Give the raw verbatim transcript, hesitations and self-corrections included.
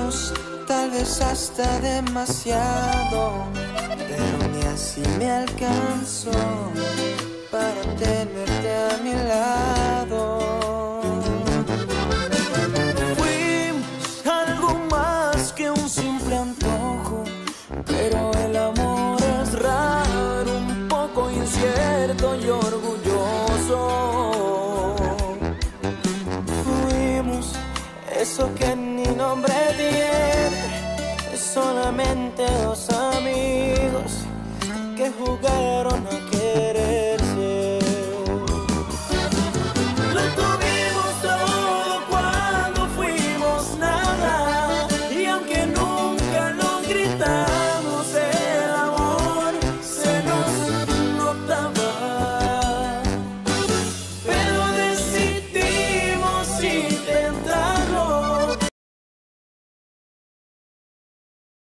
Fuimos tal vez hasta demasiado, pero ni así me alcanzó para tenerte a mi lado. Fuimos algo más que un simple antojo, pero el amor es raro, un poco incierto y orgulloso. Fuimos eso que ni nombre tiene, solamente dos amigos que jugaron a querer.